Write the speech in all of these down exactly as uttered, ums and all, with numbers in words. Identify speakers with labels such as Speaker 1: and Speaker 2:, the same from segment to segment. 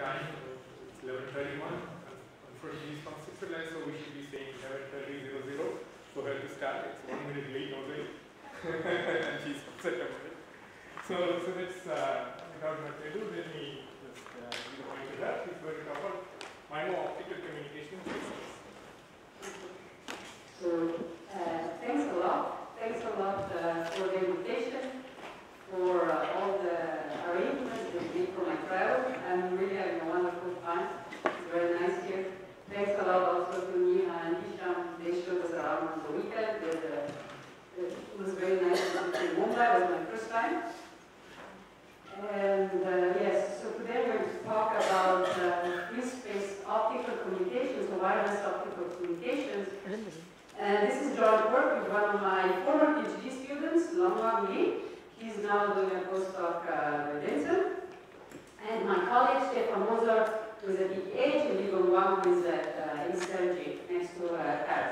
Speaker 1: time. It's eleven thirty-one. Unfortunately, it's from Switzerland, so we should be saying eleven thirty for her to start. It's one minute late already. And she's upset about it. So, so let's, uh, without much ado, let me just uh, give the point to her. She's going to cover MIMO optical communication systems.
Speaker 2: So, uh, thanks a lot. Thanks a lot uh, for the invitation, for uh, all the arrangements that you did for my travel. I'm really having a wonderful time. It's very nice here. Thanks a lot also to Nina and Hisham. They showed us around on the weekend. But, uh, it was very nice to be in Bombay. It was my first time. And uh, yes, so today we're going to talk about uh, free-space optical communications, or wireless optical communications. And this is joint work with one of my former PhD students, Langwang Li. He's now doing a postdoc uh, with Vincent. And my colleague, Stefan Moser, who is at E T H, and Yvonne Wang, who is at uh, in Sergi, next to uh, Paris.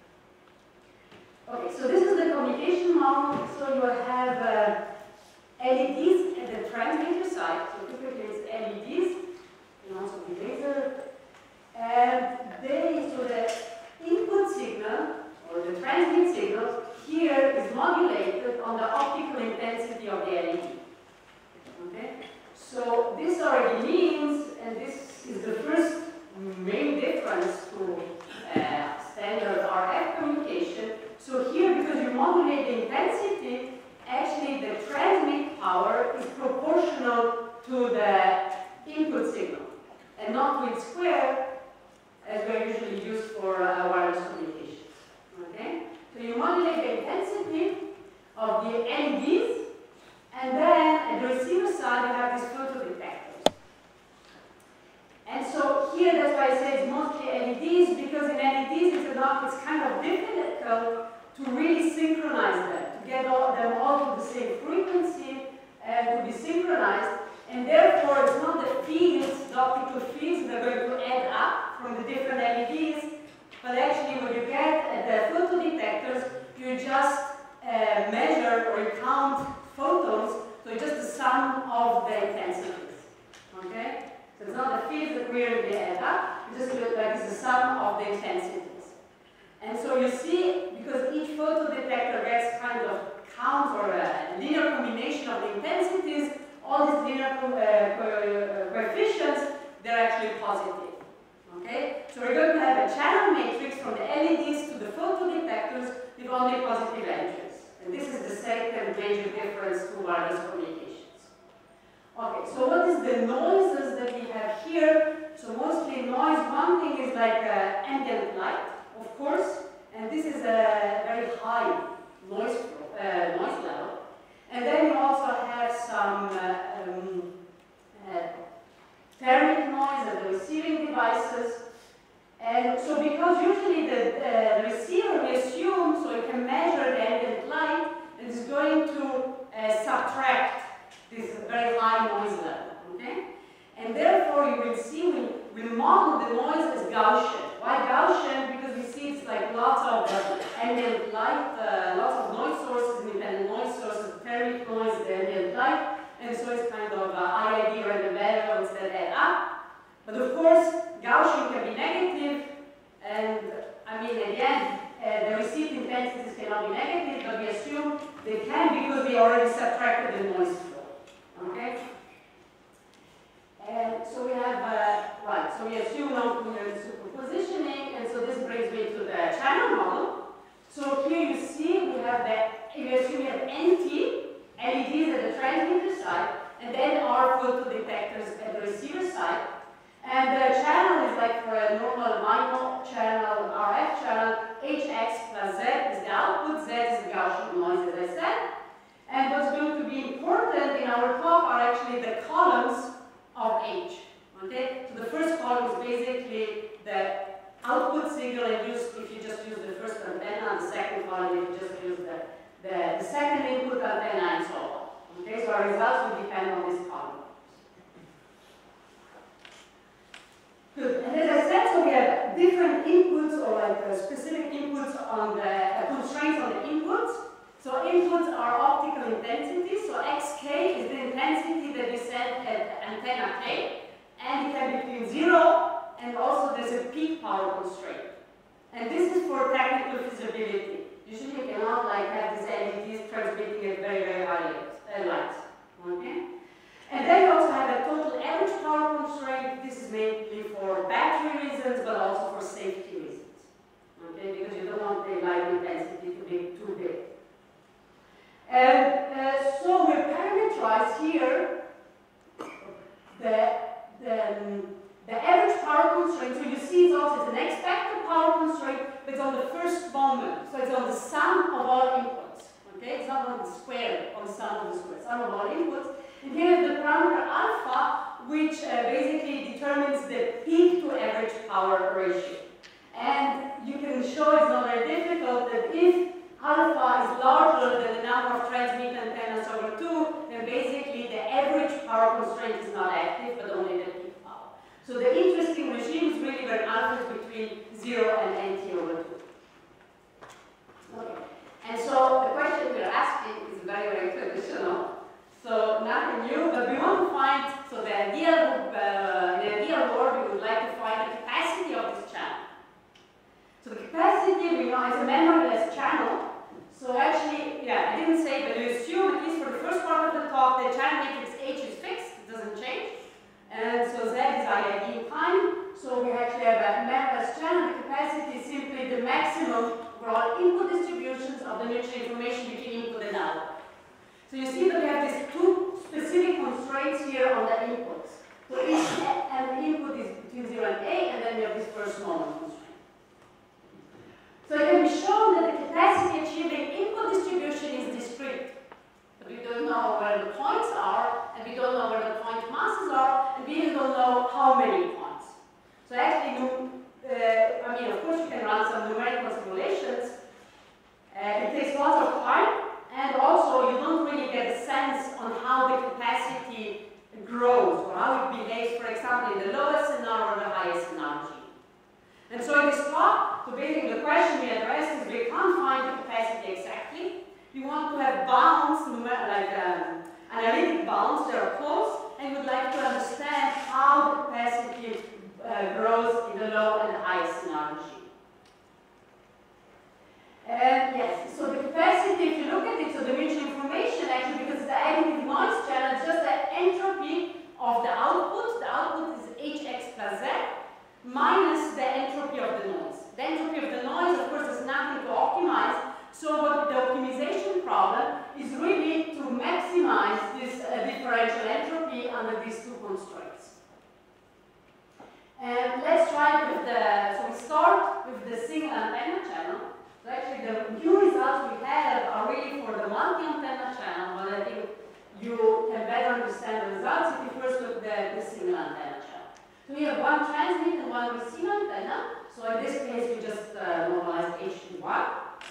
Speaker 2: Okay, so this is the communication model. So you have uh, L E Ds at the transmitter side. So typically it's L E Ds, and also the laser. And they, so the input signal, or the transmit signal, here is modulated on the optical intensity of the L E D. Okay? So this already means, and this is the first main difference to uh, standard R F communication. So here, because you modulate the intensity, actually the transmit power is proportional to the input signal, and not to its square, as we're usually used for uh, wireless communications. Okay? So you modulate the intensity of the L E Ds, and then at the receiver side you have these photodetectors. And so here, that's why I say it's mostly L E Ds, because in L E Ds it's enough, it's kind of difficult to really synchronize them, to get all, them all to the same frequency and to be synchronized. And therefore, it's not the fields, the optical fields that are going to add up from the different L E Ds, but actually when you get at the photodetectors, you just uh, measure or you count photons, so it's just the sum of the intensities. Okay? So it's not the fields that really add up, it's just like it's the sum of the intensities. And so you see, because each photodetector gets kind of count or a linear combination of the intensities, all these linear co uh, co coefficients, they're actually positive. Okay? So we're going to have a channel matrix from the L E Ds to the photodetectors with only positive entries. And this is the second major difference to wireless communications. Okay, so what is the noises that we have here? So mostly noise, one thing is like uh, ambient light, of course, and this is a very high noise, uh, noise level. And then you also have some uh, um, uh, thermic noise at the receiving devices. And so because usually the, uh, the receiver, we assume, so you can measure the ambient light, and it's going to uh, subtract this very high noise level. Okay? And therefore you will see, we, we model the noise as Gaussian. Why Gaussian? Because we see it's like lots of uh, ambient light, uh, lots of noise sources, independent noise sources, thermic noise, the ambient light, and so it's kind of uh, I I D random variables that add up. But of course, Gaussian can be negative, and I mean, again, uh, the received intensities cannot be negative, but we assume they can because we already subtracted the noise flow. Okay? And so we have, uh, right, so we assume non-coherent superpositioning, and so this brings me to the channel model. So here you see we have the, we assume we have N T, L E Ds at the transmitter side, and then our photodetectors at the receiver side. And the channel is like for a normal MIMO channel, R F channel, H X plus Z is the output, Z is the Gaussian noise, as I said. And what's going to be important in our talk are actually the columns of H. Okay? So the first column is basically the output signal induced if you just use the first antenna, and the second column if you just use the, the, the second input antenna, and so on. Okay? So our results will depend on this column. Good. And as I said, so we have different inputs or like uh, specific inputs on the uh, constraints on the inputs. So inputs are optical intensities. So X K is the intensity that we set at antenna K, and it can be between zero, and also there's a peak power constraint. And this is for technical feasibility. Usually you cannot like have these L E Ds transmitting at very, very high light. Okay? And then you also have a total average power constraint. This is mainly for battery reasons, but also for safety reasons. Okay? Because you don't want the light intensity to be too big. And uh, so we parameterize here the, the, um, the average power constraint. So you see it's also it's an expected power constraint, but it's on the first moment. So it's on the sum of all inputs. Okay? It's not on the square, on the sum of the square, sum of all inputs. And here is the parameter alpha, which uh, basically determines the peak to average power ratio. And you can show it's not very difficult that if alpha is larger than the number of transmit antennas over two, then basically the average power constraint is not active, but only the peak power. So the interesting regime is really where alpha is between zero and N T over two. Okay. And so the question we're asking is very, very traditional. So nothing new, but we want to find, so the ideal, uh, in the ideal world, we would like to find the capacity of this channel. So the capacity, we know, is a memoryless channel. So actually, yeah, I didn't say, but you assume, at least for the first part of the talk, the channel matrix H is fixed, it doesn't change. And so Z is I I D in time. So we actually have a memoryless channel. The capacity is simply the maximum for all input distributions of the mutual information between input and output. So you see that we have these two specific constraints here on the inputs. So each and input is between zero and A, and then we have this first moment constraint. So it can be shown that the capacity achieving input distribution is discrete. But we don't know where the points are, and we don't know where the point masses are, and we even don't know how many points. So actually, uh, I mean, of course you can run some numerical simulations. Uh, it takes lots of time. And also, you don't really get a sense on how the capacity grows, or how it behaves, for example, in the low S N R or the high S N R regime. And so in this talk, so basically the question we address is we can't find the capacity exactly. We want to have bounds, like um, analytic bounds that are close, and we would like to understand how the capacity uh, grows in the low and the high S N R regime. And yes, so the capacity, if you look at it, so the mutual information actually, because it's the additive noise channel, it's just the entropy of the output. The output is H X plus Z minus the entropy of the noise. The entropy of the noise, of course, is nothing to optimize. So what the optimization problem is really to maximize this uh, differential entropy under these two constraints. And let's try it with the, so we start with the single antenna channel. So actually the new results we have are really for the multi-antenna channel, but I think you can better understand the results if you first look at the, the single antenna channel. So we have one transmit and one receive antenna. So in this case we just uh, normalize H to one.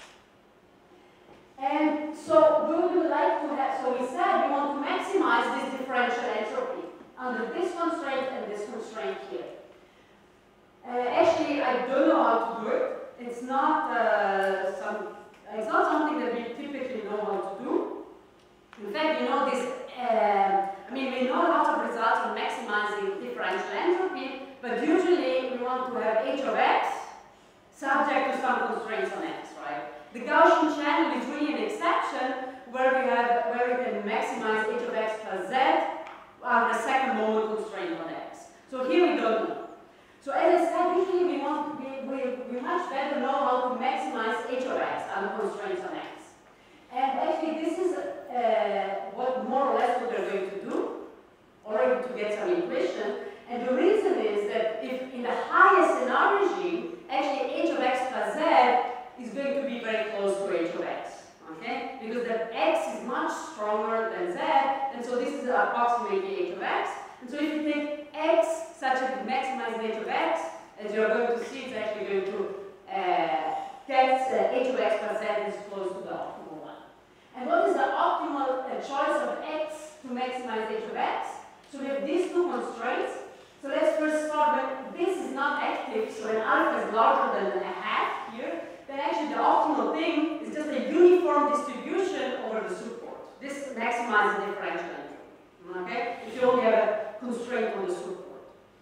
Speaker 2: And so we would like to have, so we said we want to maximize this differential entropy under this constraint and this constraint here. Uh, actually, I don't know how to do it. It's not uh, some. It's not something that we typically know how to do. In fact, you know this. Uh, I mean, we know lots of results on maximizing differential entropy, but usually we want to have H of X subject to some constraints on X, right? The Gaussian channel is really an exception where we have where we can maximize H of X plus Z on the second moment constraint on X. So here we don't know. So as I said, usually we want we, we, we much better know how to maximize H of X under constraints on X. And actually this is uh, what more or less what we're going to do, or to get some intuition. And the reason is that if in the high S N R regime, actually H of X plus Z is going to be very close to H of X. Okay? Because the X is much stronger than Z, and so this is approximately H of X. And so if you take X such that it maximizes H of X, as you're going to see, it's actually going to uh, get uh, H of X plus Z is close to the optimal one. And what is the optimal uh, choice of X to maximize H of X? So we have these two constraints. So let's first start when this is not active, so when alpha is larger than a half here, then actually the optimal thing is just a uniform distribution over the support. This maximizes differential entropy. Okay? If you only have a constraint on the support.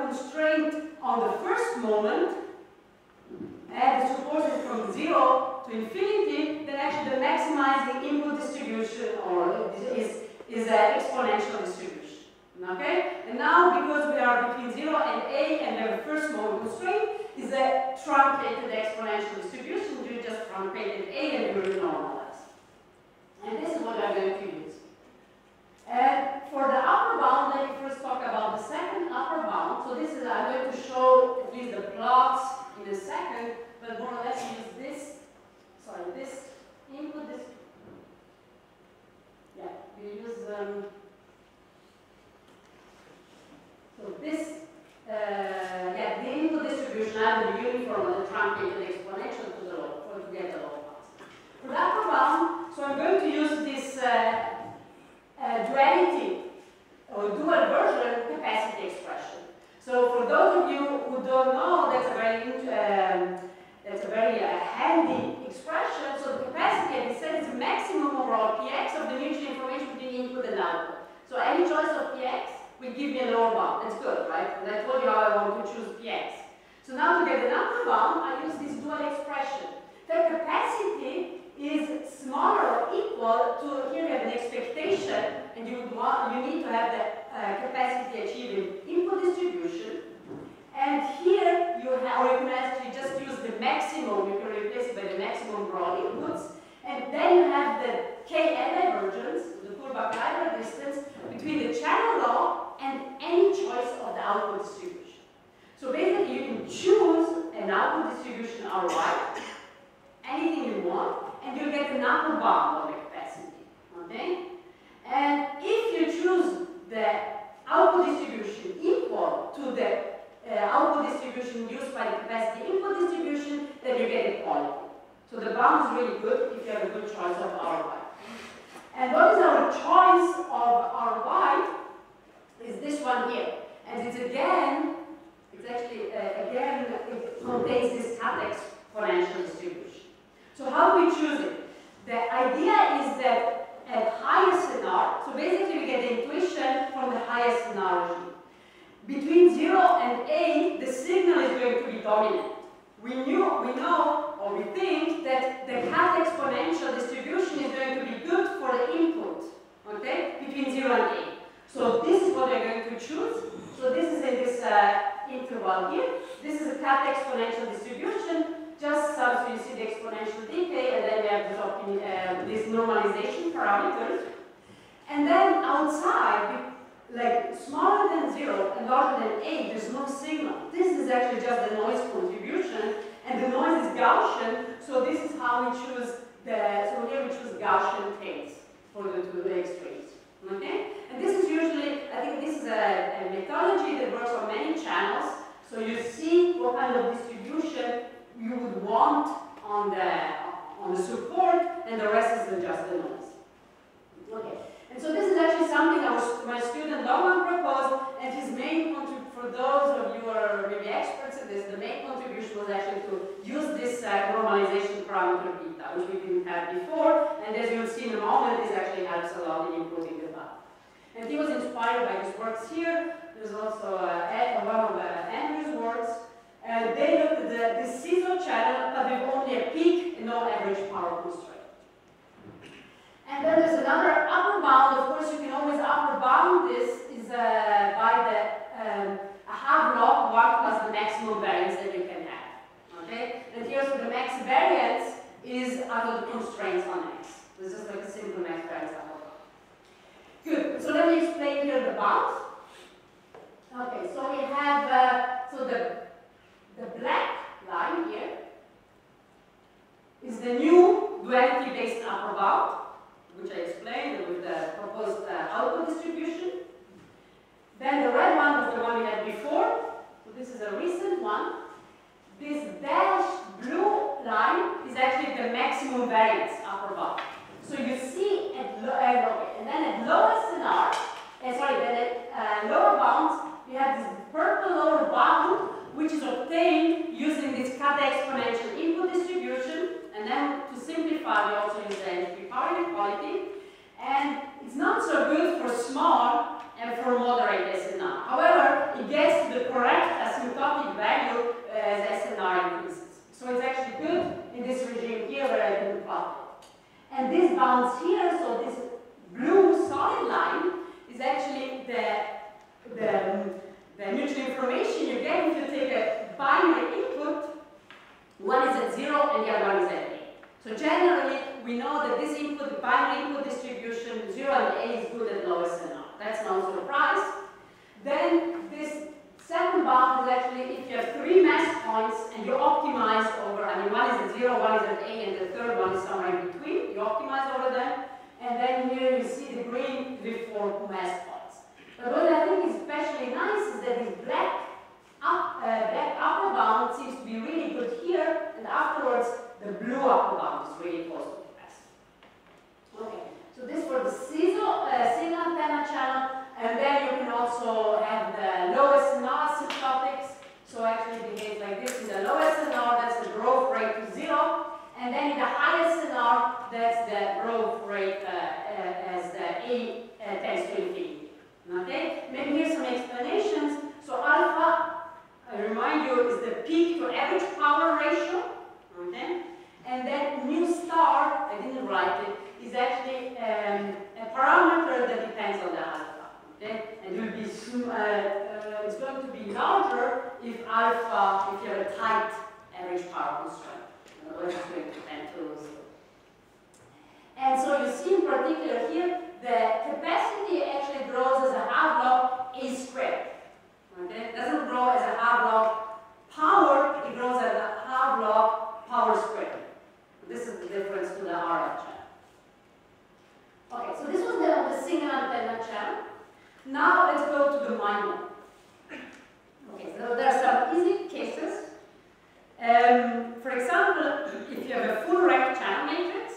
Speaker 2: constraint on the first moment, and the support is from zero to infinity, then actually the maximizing input distribution or is, is an exponential distribution. Okay? And now, because we are between zero and a, and the first moment constraint is a truncated exponential distribution. You just truncated a and you normalize. And this is what I'm going to use. And for the upper bound, let me first talk about the second upper bound. So this is, I'm going to show at least the plots in a second, but more or less use this, sorry, this input, this, yeah, we use, um, so this, uh, yeah, the input distribution, I have the uniform and the truncated exponential to the low, for to get the low pass. For the upper bound, so I'm going to use this uh, uh, duality, or dual version capacity expression. So for those of you who don't know, that's a very, um, that's a very uh, handy expression. So the capacity, as I said, is the maximum overall P X of the mutual information between input and output. So any choice of P X will give me a lower bound. That's good, right? And I told you how I want to choose P X. So now to get an upper bound, I use this dual expression. The capacity is smaller or equal to, here we have an expectation, and you would want, you need to have the uh, capacity achieving input distribution. And here you have, or you can actually just use the maximum, you can replace it by the maximum broad inputs. And then you have the K N divergence, the Kullback-Leibler distance, between the channel law and any choice of the output distribution. So basically you can choose an output distribution R Y, anything you want, and you get an upper bound on the capacity. Okay? And if you choose the output distribution equal to the uh, output distribution used by the capacity input distribution, then you get equality. So the bound is really good if you have a good choice of R Y. And what is our choice of R Y? Is this one here. And it's again, it's actually, uh, again, it contains this cut exponential distribution. So how do we choose it? The idea is that at high S N R, so basically we get the intuition from the high S N R regime. Between zero and A, the signal is going to be dominant. We knew, we know, or we think that the cut exponential distribution is going to be good for the input, okay, between zero and A. So this is what we're going to choose. So this is in this uh, interval here. This is a cut exponential distribution. Just so you see the exponential decay, and then we have this, uh, this normalization parameters. And then outside, like smaller than zero and larger than A, there's no signal. This is actually just the noise contribution, and the noise is Gaussian, so this is how we choose the, so here we choose Gaussian tails for the two extremes. Okay? And this is usually, I think this is a, a methodology that works on many channels, so you see what kind of distribution you would want on the, on the support, and the rest is just the noise. Okay. And so this is actually something our, my student Loman proposed, and his main contribution, for those of you who are maybe experts in this, the main contribution was actually to use this uh, normalization parameter beta, which we didn't have before, and as you'll see in a moment, this actually helps a lot in improving the value. And he was inspired by his works here. There's also uh, one of uh, Andrew's works. And they looked at the, the C I S O channel, but with only a peak and no average power constraint. And then there's another upper bound. Of course, you can always upper bound this is uh, by the um, a half log one plus the maximum variance that you can have. Okay? And here, so the max variance is out of the constraints on X. This is like a simple max variance upper bound. Good. So let me explain here the bounds. Okay. So we have uh, so the the black line here is the new duality-based upper bound, which I explained with the proposed uh, output distribution. Then the red one was the one we had before. So this is a recent one. This dashed blue line is actually the maximum variance upper bound. So you see at low, uh, okay, and then at low S N R, uh, sorry, then at uh, lower bounds, we have this purple lower bound, which is obtained using this cut exponential input distribution. And then to simplify, we also use the entropy power inequality. And it's not so good for small and for moderate S N R. However, it gets to the correct no mass points. But what I think is especially nice is that this black, up, uh, black upper bound seems to be really good here, and afterwards the blue upper bound is really close to capacity. Okay, so this for the single, uh, single antenna channel, and then you can also have the low S N R asymptotics. So actually it behaves like this. In the low S N R, that's the growth rate to zero. And then in the high S N R, that's the growth rate uh, uh, as the A uh, tends to infinity. Okay? Maybe here's some explanations. So alpha, I remind you, is the peak to average power ratio. Okay? And then mu star, I didn't write it, is actually um, a parameter that depends on the alpha. Okay? And it will be uh, uh, it's going to be larger if alpha, if you have a tight average power constraint. Otherwise, it's going to tend to lose. And so you see in particular here, the capacity actually grows as a half log A squared. Okay? It doesn't grow as a half log power, it grows as a half log power squared. This is the difference to the R F channel. Okay, so this was the, the single antenna channel. Now let's go to the MIMO. Okay, so there are some easy cases. Um, for example, if you have a full rect channel matrix,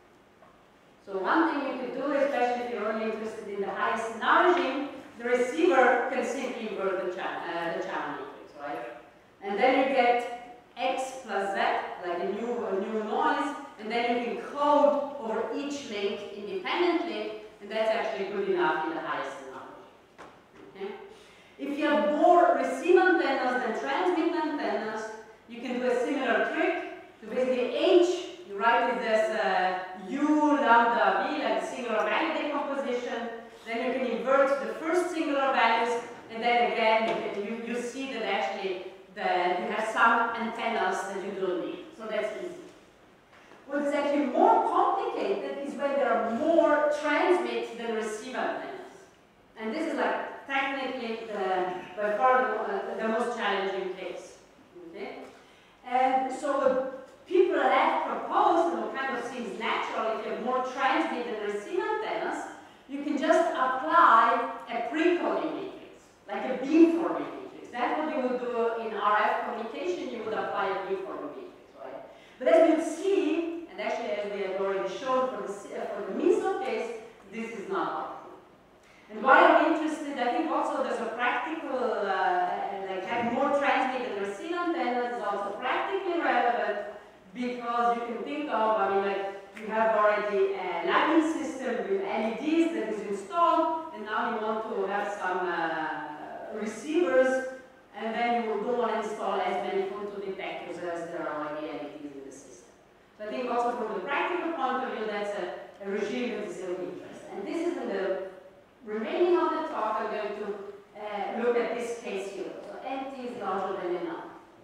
Speaker 2: so one thing you could do, especially if you're only interested in the high S N R regime, the receiver can simply invert the, cha uh, the channel matrix, right? And then you get X plus Z, like a new, a new noise, and then you can code over each link independently, and that's actually good enough in the high S N R. Okay? If you have more receive antennas than transmit antennas, you can do a similar trick. So basically H, you write it as uh, U lambda V, like singular value decomposition. Then you can invert the first singular values, and then again you, can, you, you see that actually the, you have some antennas that you don't need. So that's easy. What is actually more complicated is when there are more transmit than receive antennas. And this is like technically the, by far the, uh, the most challenging case. Okay? And so what people have proposed, and what kind of seems natural, if you have more transmit than receive antennas, you can just apply a pre-coding matrix, like a beamforming matrix. That's what you would do in R F communication, you would apply a beamforming matrix, right? But as you see, and actually as we have already shown for the, uh, for the MISO case, this is not helpful. And why I'm interested, I think also there's a practical, uh, like having more transmit than receive antennas is also practically relevant, because you can think of, I mean, like, you have already a lagging system with L E Ds that is installed, and now you want to have some uh, receivers, and then you don't want to install as many photodetectors as there are already L E Ds in the system. So I think also from the practical point of view, that's a, a regime that is of interest. And this is in the remaining of the talk, I'm going to uh, look at this case here. So N T is larger than enough.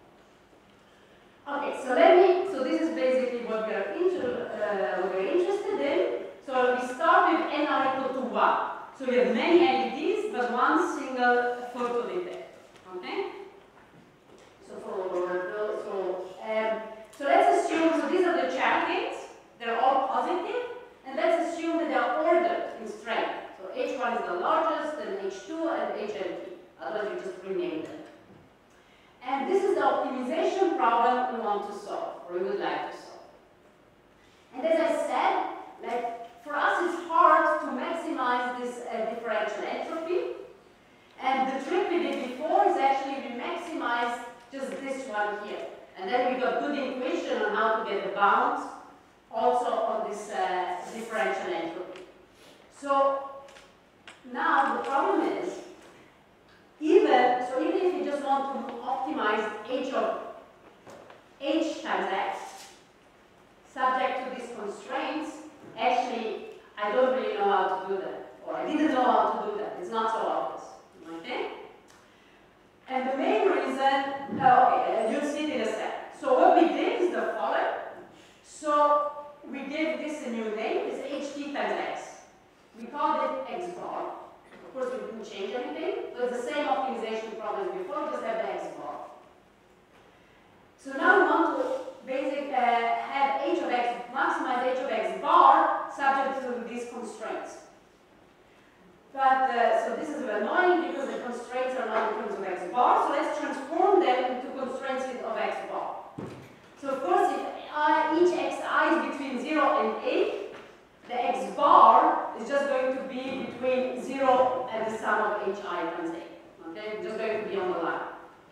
Speaker 2: Okay, so let me, so this is basically what we are, inter, uh, what we are interested in. So we start with N R equal to one. So we have many L E Ds, but one single photodetector. Okay? So for, so, um, so let's assume, so these are the channel gates. They're all positive. And let's assume that they are ordered in strength. So H one is the largest, then H two, and H N T. Otherwise you just rename them. And this is the optimization problem we want to solve, or we would like to solve. And as I said, like, for us it's hard to maximize this uh, differential entropy. And the trick we did before is actually we maximize just this one here. And then we got good intuition on how to get the bounds also on this uh, differential entropy. So now the problem is, even, so even if you just want to optimize h of h times x, subject to these constraints, actually, I don't really know how to do that. Or I didn't know how to do that. It's not so obvious. Okay? And the main reason, uh, okay, you'll see it in a second. So what we did is the following. So we gave this a new name. It's ht times x. We called it x bar. Of course, we didn't change anything. So it's the same optimization problem as before, just have the x bar. So now we want to basic, uh, have h of x, maximize h of x bar subject to these constraints. But times A. Okay, it's just going to be on the line.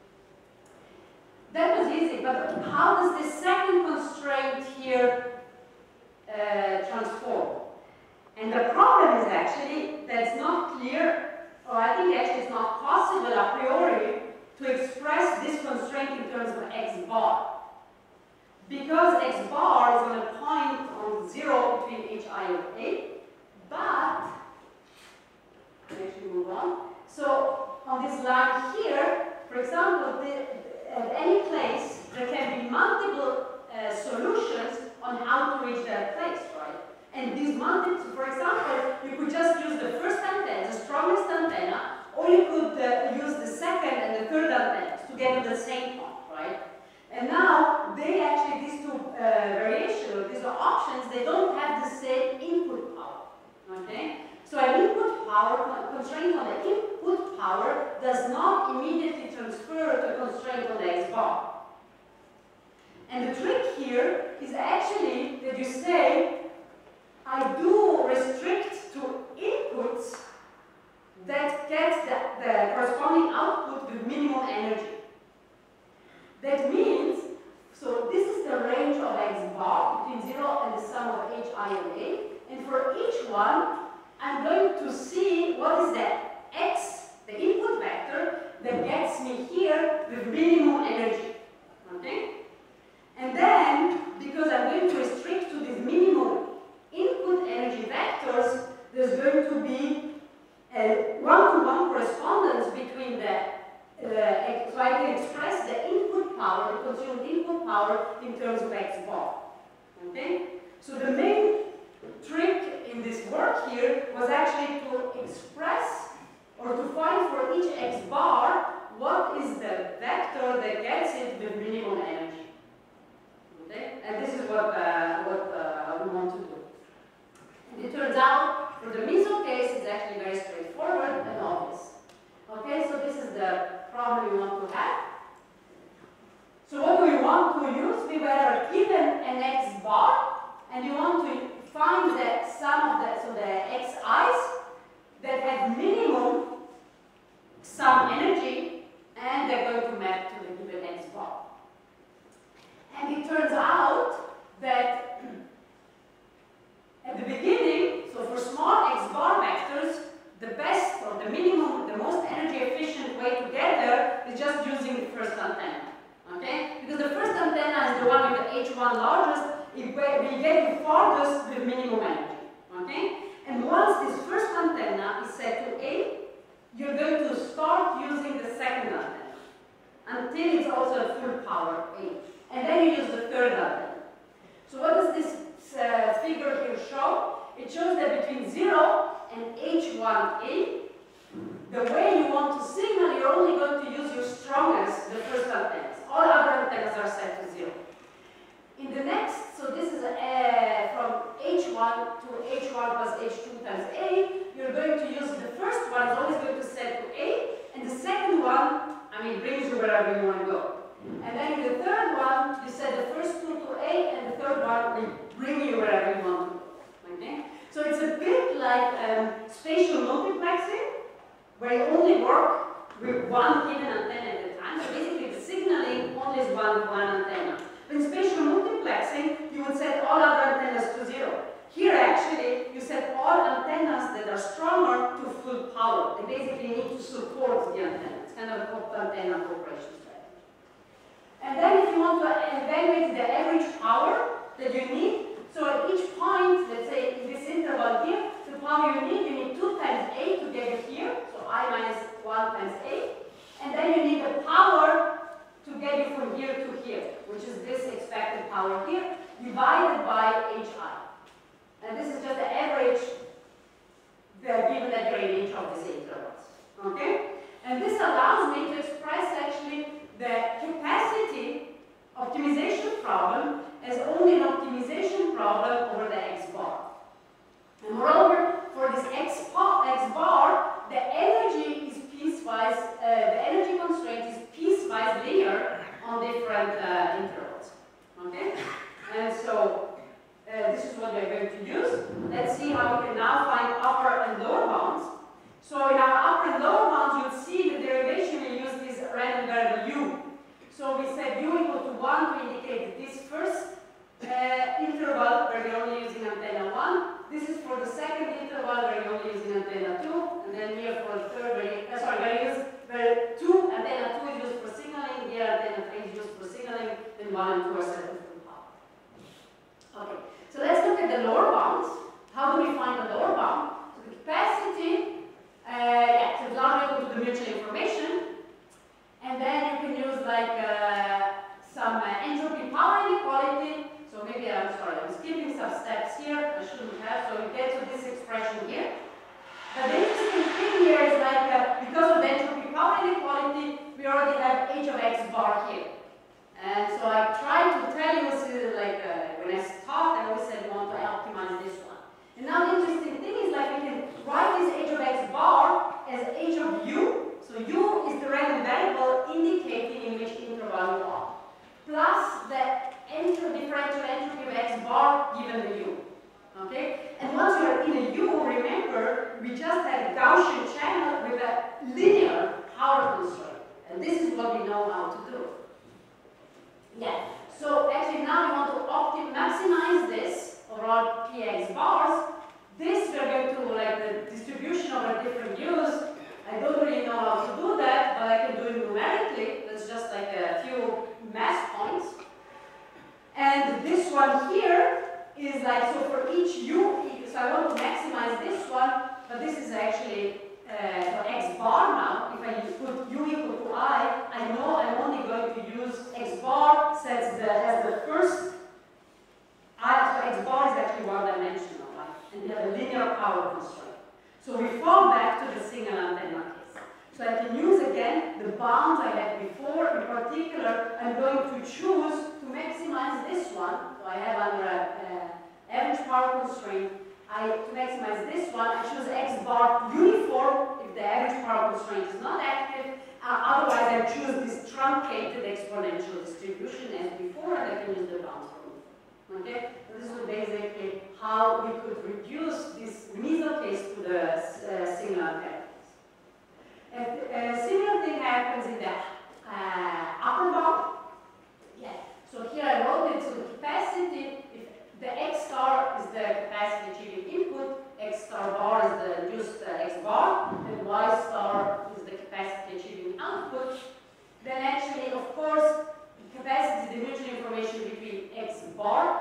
Speaker 2: That was easy, but how does this second constraint here uh, transform? And the problem is actually that it's not clear, or I think actually it's not possible a priori to express this constraint in terms of x bar. Because x bar is going to point on zero between hi and a, but, let me actually move on. So on this line here, for example, the, at any place, there can be multiple uh, solutions on how to reach that place, right? And these multiple, for example, you could just use the first antenna, the strongest antenna, or you could uh, use the second and the third antennas to get to the same point, right? And now, they actually, these two uh, variations, or these options, they don't have the same input power, okay? So an input power, constraint on the input power does not immediately transfer to a constraint on the x bar. And the trick here is actually that you say, I do restrict to inputs that get the, the corresponding output with minimum energy. That means, so this is the range of x bar between zero and the sum of hi and a, and for each one, I'm going to see what is the x, the input vector, that gets me here with minimum energy, okay? And then, because I'm going to restrict to these minimum input energy vectors, there's going to be a one-to-one correspondence between the, uh, so I can express the input power, the consumed input power in terms of x bar, okay? So the main trick in this work here was actually to express or to find for each x bar what is the vector that gets it with minimum energy. Okay? And this is what, uh, what uh, we want to do. And it turns out for the MIMO case it's actually very straightforward and obvious. Okay, so this is the problem we want to have. So what do we want to use? We were given an x bar and you want to find the sum of the, so the xi's that have minimum sum energy, and they're going to map to the given x bar. And it turns out that at the beginning, so for small x bar vectors, the best or the minimum, the most energy efficient way to get there is just using the first antenna. Okay? Because the first antenna is the one with the H one largest. It will get you farthest with minimum energy, okay? And once this first antenna is set to A, you're going to start using the second antenna until it's also a full power A. And then you use the third antenna. So what does this uh, figure here show? It shows that between zero and H one A, the way you want to signal, you're only going to use your strongest, the first antennas. All other antennas are set to zero. In the next, so this is uh, from H one to H one plus H two times A, you're going to use the first one, is always going to set to A, and the second one, I mean, brings you wherever you want to go. And then in the third one, you set the first two to A, and the third one will bring you wherever you want to go. Okay? So it's a bit like um, spatial multiplexing, where you only work with one given antenna at a time. So basically, the signaling only is one, one antenna. In spatial multiplexing, you would set all other antennas to zero. Here, actually, you set all antennas that are stronger to full power. They basically need to support the antenna. It's kind of a antenna cooperation strategy. And then if you want to evaluate the average power that you need, so at each point, let's say in this interval here, the power you need, you need two times A to get it here, so I minus one times A. And then you need the power to get you from here to here, which is this expected power here, divided by Hi. And this is just the average given that you're in each of these intervals. Okay? And this allows me to express actually mutual information. And then you can use like uh, some uh, entropy power inequality. So maybe, I'm sorry, I'm skipping some steps here. I shouldn't have. So you get to this expression here. But the interesting thing here is like, uh, because of the entropy power inequality, we already have h of x bar here. And so I tried to tell you, so like uh, when I start, I always said we want to optimize this one. And now the interesting thing is like we can write this h of x bar as h of u. So u is the random variable indicating in which interval you are, plus the entropy, differential entropy of x bar given the u. Okay? And once you are in a u, remember, we just had a Gaussian channel with a linear power constraint. And this is what we know how to do. Yeah. So actually now we want to optimize, maximize this overall px bars. This we're going to like the distribution over different u's. I don't really know how to do that, but I can do it numerically. That's just like a few mass points. And this one here is like, so for each u, so I want to maximize this one, but this is actually uh, for x bar now. If I put u equal to I, I know I'm only going to use x bar since the, as the first, I, so x bar is actually one dimensional, right? And we have a linear power constraint. So we fall back to the single antenna case. So I can use again the bounds I had before. In particular, I'm going to choose to maximize this one. So I have under an average power constraint. I, to maximize this one, I choose x bar uniform if the average power constraint is not active. Uh, otherwise, I choose this truncated exponential distribution as before, and I can use the bounds from it. Okay? So this is basically how we could reduce this meso case to the uh, single antenna case. And a similar thing happens in the uh, upper bound. Yeah. So here I wrote it, so the capacity, if the x star is the capacity achieving input, x star bar is the induced uh, x bar, and y star is the capacity achieving output, then actually, of course, the capacity is the mutual information between x bar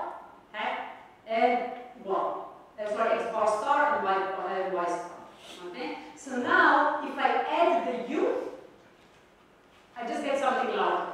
Speaker 2: and one. Uh, sorry, x bar star and y, uh, y star. Okay? So now, if I add the u, I just get something larger.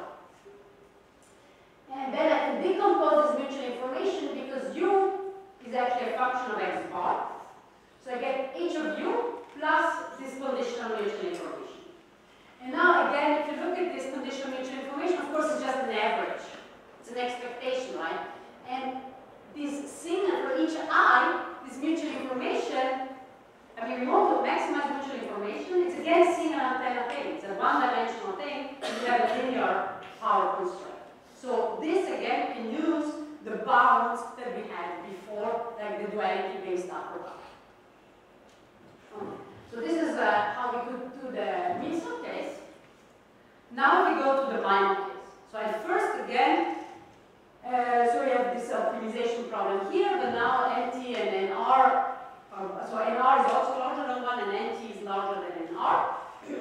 Speaker 2: And then I can decompose this mutual information because u is actually a function of x bar. So I get h of u plus this conditional mutual information. And now again, if you look at this conditional mutual information, of course it's just an average. It's an expectation, right? And this signal for each I, this mutual information, I mean, we want to maximize mutual information. It's again a single antenna thing. It's a one-dimensional thing. We have a linear power constraint. So this again can use the bounds that we had before, like the duality-based upper bound. Okay. So this is uh, how we could do the meso case. Now we go to the MIMO case. So at first again, uh, so we have this optimization problem here, but now N T and N R, um, so N R is also larger than one, and N T is larger than N R.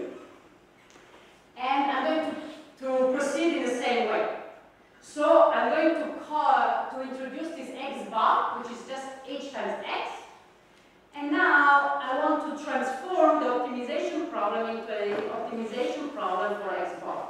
Speaker 2: And I'm going to, to proceed in the same way. So I'm going to call, to introduce this x bar, which is just h times x. And now I want to transform the optimization problem into an optimization problem for x bar.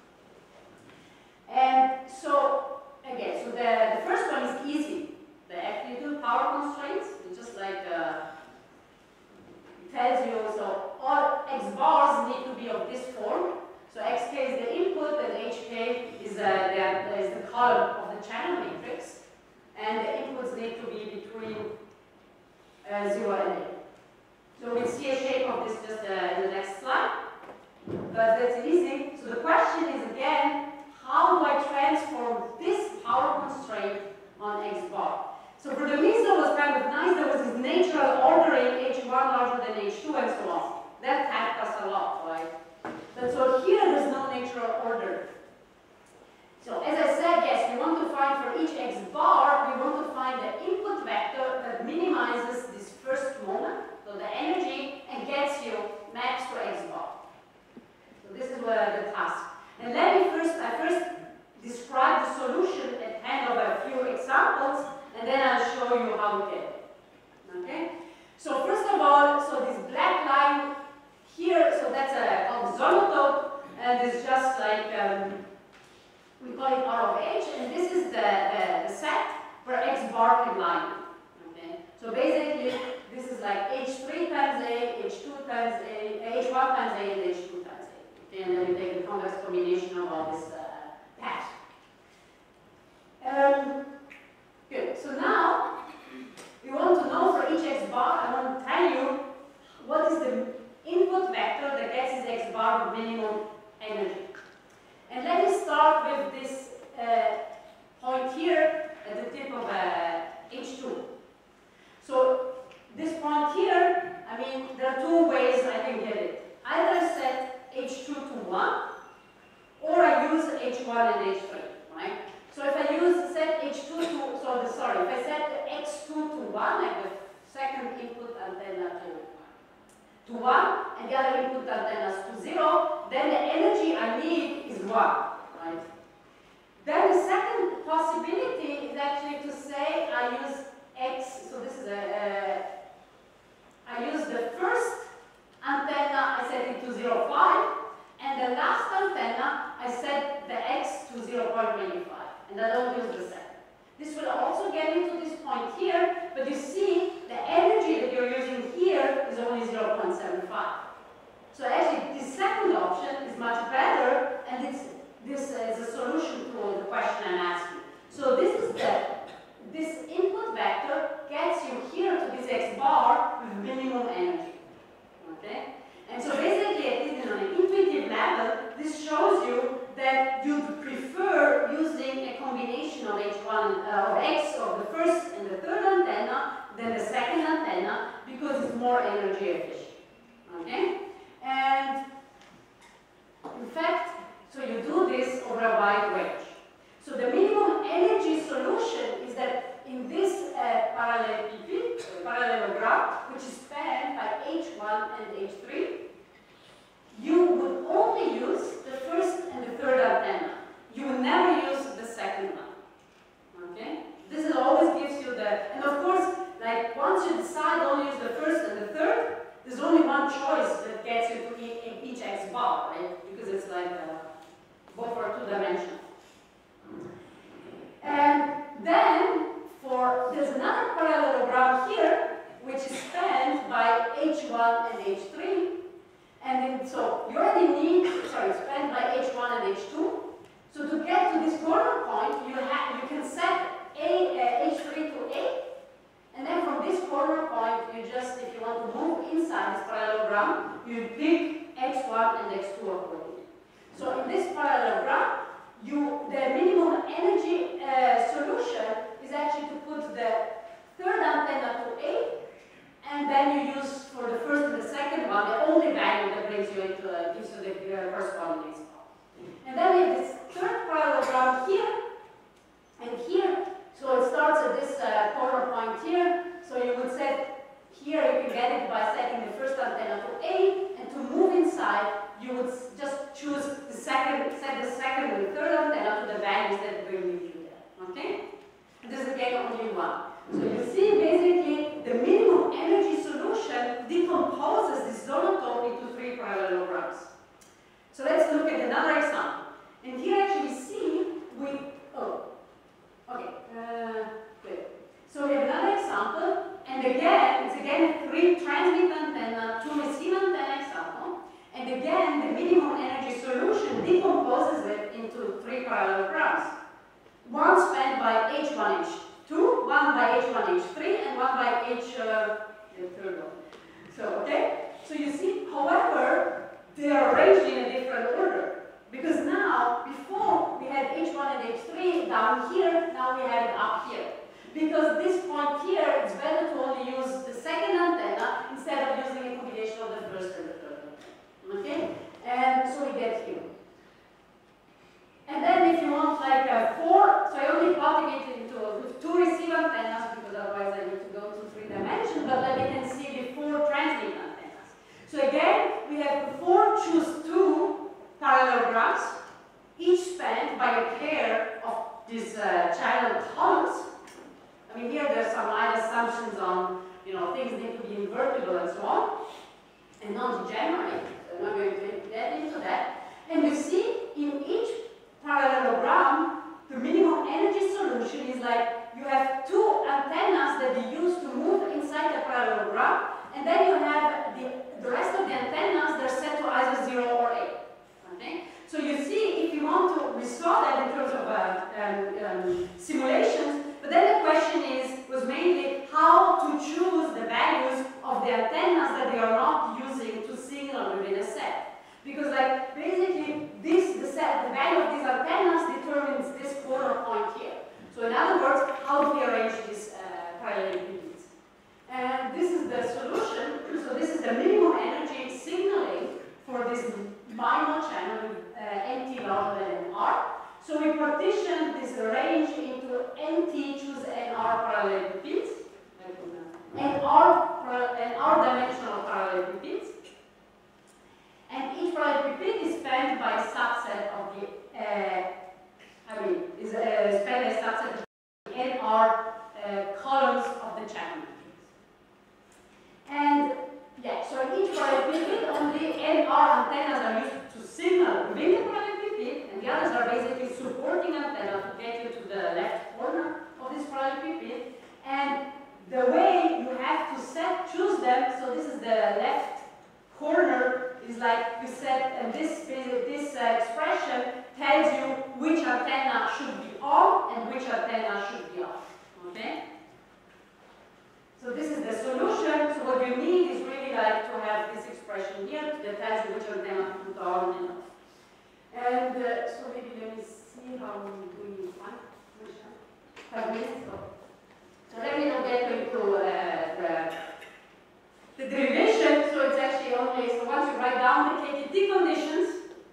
Speaker 2: And so, again, so the, the first one is easy. The amplitude power constraints, it's just like, uh, it tells you, so all x bars need to be of this form. So xk is the input and hk is, uh, the, is the column of the channel matrix. And the inputs need to be between uh, zero and eight. So we'll see a shape of this just uh, in the next slide. But that's easy. So the question is again, how do I transform this power constraint on x bar? So for the meso was kind of nice. There was this natural ordering, h one larger than h two and so on. That helped us a lot, right? But so here there's no natural order. So as I said, yes, we want to find for each x bar, we want to find the input vector that minimizes this first moment, so the energy, and gets you maps to x bar. So this is where the task. And let me first, I first describe the solution at hand of a few examples, and then I'll show you how we get it. Okay? So first of all, so this black line here, so that's a the, the set where x bar can lie in. Okay? So basically, this is like h three times a, h two times a, h one times a, and h two times a. Okay? And then we take the convex combination of all this uh, path. Um, good. So now, we want to know for each x bar, I want to tell you what is the input vector that gets this x bar with minimum energy. And let me start with this uh, point here at the tip of uh, H two. So this point here, I mean, there are two ways I can get it. Either I set H two to one, or I use H one and H three, right? So if I use set H two to, so the, sorry, if I set X two to one, like the second input antenna to, to one, and the other input antennas to zero, then the energy I need is one, right? Then the second possibility is actually to say I use X, so this is a, uh, I use the first antenna, I set it to zero point five, and the last antenna, I set the X to zero point two five, and I don't use the second. This will also get into this point here, but you see the energy that you're using here is only zero point seven five. So actually, this second option is much better, and it's, this is a solution to the question I'm asking. So this is the, this input vector gets you here to this x bar with minimum energy. Okay? And so basically, at least on an intuitive level, this shows you that you'd prefer using a combination of H one, uh, of X of the first and the third antenna than the second antenna because it's more energy efficient. Okay? And in fact, so you do this over a wide range. So the minimum energy solution is that in this uh, parallelepiped, uh, parallelogram, which is spanned by H one and H three, you would only use the first and the third antenna. You will never use the second one. Okay? This is always gives you the, and of course, like once you decide only use the first and the third, there's only one choice that gets you to each x bar, right? Because it's like uh, both are two dimensional. And then for there's another parallelogram here, which is spanned by H one and H three. And then, so you already need, sorry, spanned by H one and H two. So to get to this corner point, you have you can set A, uh, H three to A. And then from this corner point, you just, if you want to move inside this parallelogram, you pick X one and X two accordingly. So in this parallelogram, you, the minimum energy uh, solution is actually to put the third antenna to A, and then you use for the first and the second one the only value that brings you into uh, gives you the uh, corresponding x bar. And then we have this third parallelogram here and here. So it starts at this uh, corner point here. So you would set here, you can get it by setting the first antenna to A, and to move inside, you would just choose the second, set the second and third antenna to the values that bring you there. Okay? And this is again only one. So you see basically the minimum energy solution decomposes this zonotone into three parallelograms. So let's look at another example. And here actually see we, oh, okay, uh, good. So we have another example, and again, it's again a three transmit antenna, two receive antenna example, and again the minimum energy solution decomposes it into three parallelograms. One spanned by H one, H two, one by H one, H three, and one by H, uh, the third one. So, okay? So you see, however, they are arranged in a different order. Because now, before we had H one and H three down here, now we have it up here. Because this point here, it's better to only use the second antenna instead of using a combination of the first and the third antenna. Okay? And so we get here. And then if you want like a four, so I only plotting it into with two receive antennas because otherwise I need to go to three dimensions, but then we can see the four transmit antennas. So again, we have before choose two parallelograms, each spanned by a pair of these uh, channel columns. I mean, here there's some light assumptions on, you know, things need to be invertible and so on, and non-degenerate. So I'm not going to get into that. And you see, in each parallelogram, the minimum energy solution So you see, if you want to, we saw that in terms of uh, um, um, simulations, but then the question is, was mainly how to choose the values of the antennas that they are not using to signal within a set. Because like, basically, this, the set, the value of these antennas determines this corner point here. So in other words, how do we arrange these uh, parallelograms? And this is the solution. So this is the minimum energy signaling for this MIMO channel with uh, N T larger than N R. So we partition this range into N T choose N R parallelograms, N R, N R dimensional parallelograms, and each parallelogram is spanned by a subset of the, uh, I mean, is uh, spanned by a subset of the N R uh, columns of the channel. And yeah, so in each parallelogram, only N R antennas are used to signal within the parallelogram, and the others are basically supporting antenna to get you to the left corner of this parallelogram. And the way you have to set, choose them, so this is the left corner, is like you set, and this, this uh, expression tells you which antenna should be on and which antenna should be off. Okay? So this is the solution. So what you need is really like to have this expression here that tells you which antenna to put on and off. And uh, so maybe let me see how we do it. Five minutes. So, so let me not get into uh, the, the derivation. So it's actually only, so once you write down the K T T conditions,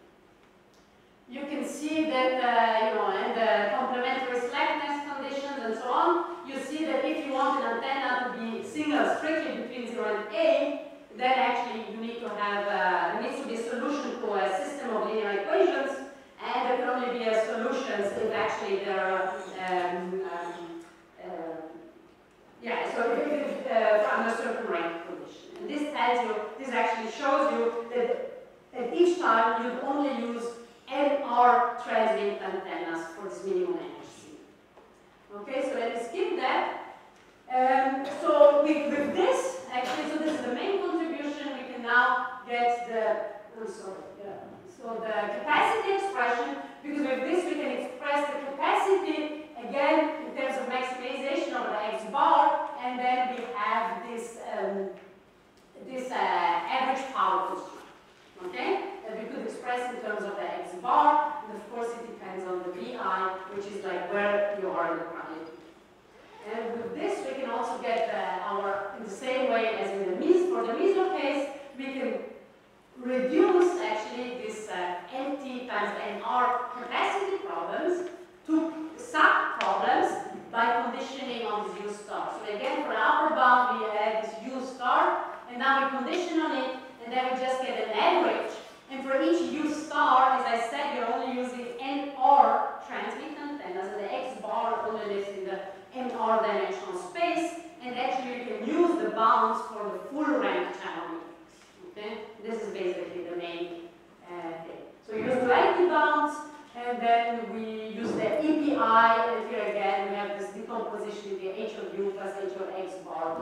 Speaker 2: you can see that, uh, you know, and the complementary slackness conditions and so on, you see that if you want an antenna to be signaled strictly between zero and A, then actually you need to have, uh, there needs to be a solution to a system of linear equations, and there can only be a solutions if actually there are, um, um, uh, yeah, so if, if, uh, under a certain rank condition. And this tells you, this actually shows you that at each time you only use N R transmit antennas for this minimum energy. Okay, so let me skip that. Um, so with, with this, actually, so this is the main contribution. We can now get the, I'm sorry, yeah. So the capacity expression, because with this we can express the capacity again in terms of maximization of the X bar, and then we have this um, this uh, average power constraint. Okay, that we could express in terms of the X bar, and of course it depends on the V I, which is like where you are in the parameter. And with this, we can also get uh, our, in the same way as in the meso, for the meso case, we can reduce actually this uh, N T times N R capacity problems to sub problems by conditioning on this U star. So again, for the upper bound, we have this U star, and now we condition on it, and then we just get an average. And for each U star, as I said, you're only using N R transmit antennas, and the X bar only lives in the N R dimensional space, and actually you can use the bounds for the full rank channel. Okay? This is basically the main uh, thing. So we use duality bounds, and then we use the E P I, and here again we have this decomposition in the H of U plus H of X bar.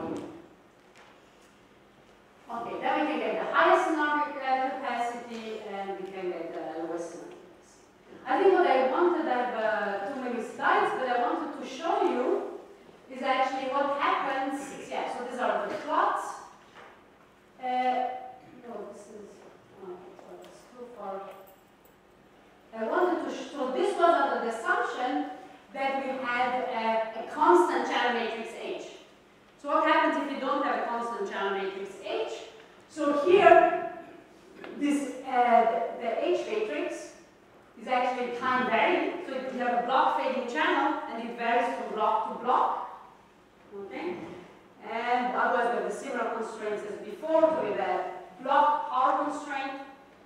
Speaker 2: Okay, then we can get the high-S N R capacity, and we can get the low-S N R capacity. I think what I wanted, I have uh, too many slides, but I wanted to show you is actually what happens. Yeah, so these are the plots. Uh, no, this is, oh, it's too far. I wanted to show, so this was under the assumption that we had a, a constant channel matrix H. So what happens if you don't have a constant channel matrix H? So here, this uh, the, the H matrix is actually time varying. So you have a block fading channel, and it varies from block to block. Okay? And otherwise we have the similar constraints as before. So we have a block power constraint.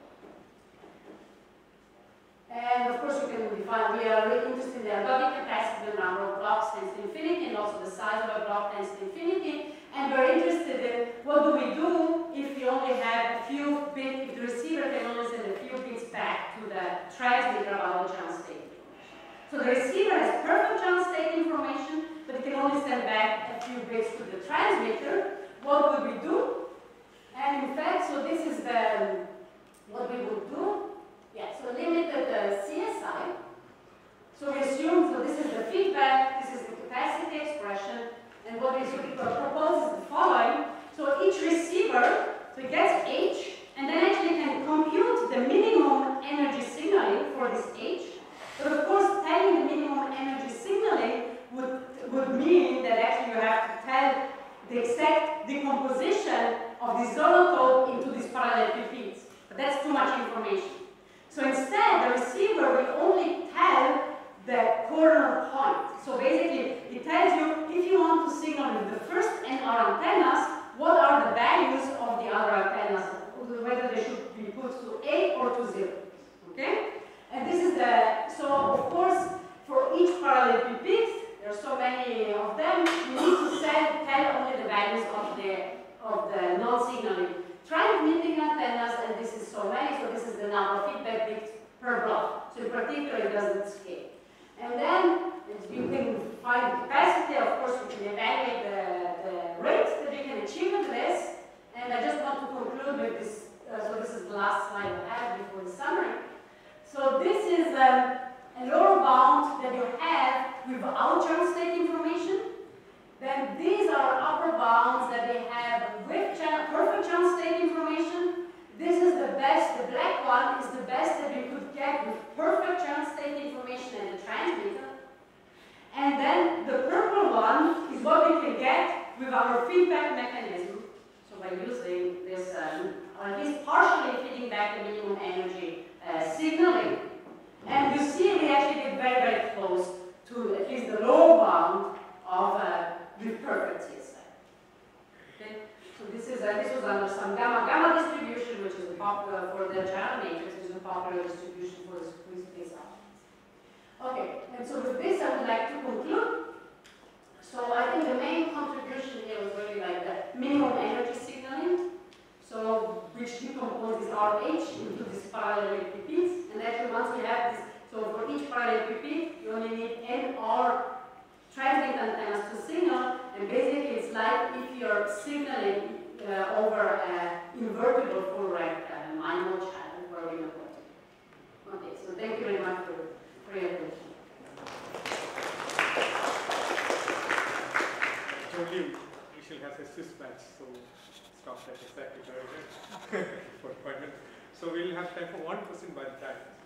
Speaker 2: And of course we can define, we are really interested in the ergodic capacity, the number of blocks tends to infinity, and also the size of a block tends to infinity. And we're interested in what do we do if you only have a few bits, if the receiver can only send a few bits back to the transmitter about the channel state information. So the receiver has perfect channel state information, but it can only send back a few bits to the transmitter. What would we do? And in fact, so this is the what we would do. Yeah, so limit uh, C S I. So we assume, so this is the feedback, this is the capacity expression, and what we propose is the following. So each receiver, so it gets H, and then actually can compute the minimum energy signaling for this H. But of course, telling the minimum energy signaling would, would mean that actually you have to tell the exact decomposition of the zonotope into these parallel repeats. But that's too much information. So instead, the receiver will only tell the corner point. So basically, it tells you if you want to signal with the first N R antennas, what are the values of the other antennas, whether they should be put to A or to zero. Okay? And this is the, so of course, for each parallel repeat, there are so many of them, you need to set, tell only the values of the, of the non-signaling transmitting antennas, and this is so many, so this is the number of feedback bits per block. So in particular, it doesn't scale. And then you can find the capacity, of course, we can evaluate the, the rates that you can achieve with this. And I just want to conclude with this, uh, so this is the last slide I have before the summary. So this is um, a lower bound that you have without channel state information. Then these are upper bounds that they have with channel, perfect channel state information. This is the best, the black one is the best that you could get with perfect channel state information and the transmitter. And then the purple one is what we can get with our feedback mechanism. So by using this, um, or at least partially feeding back the minimum energy uh, signaling. And you see we actually get very, very close to at least the low bound of uh, with perfect C S I. Okay? So this is uh, this was under some gamma gamma distribution, which is popular for the channel matrix, which is a popular distribution for the squeeze space objects. Okay, and so with this I would like to conclude. So I think the main contribution here was really like the minimum energy signaling. So which decomposes R H into these parallel repeats, and actually once we have this, so for each parallel repeat, you only need N R transmit antennas to signal, and basically it's like if you're signaling uh, over an invertible full rank uh, MIMO channel where we know what to do. Okay, so thank you very much for, for your attention.
Speaker 1: Only Michèle has a Swiss badge, so stop that exactly for appointment. So we'll have time for one question by the time.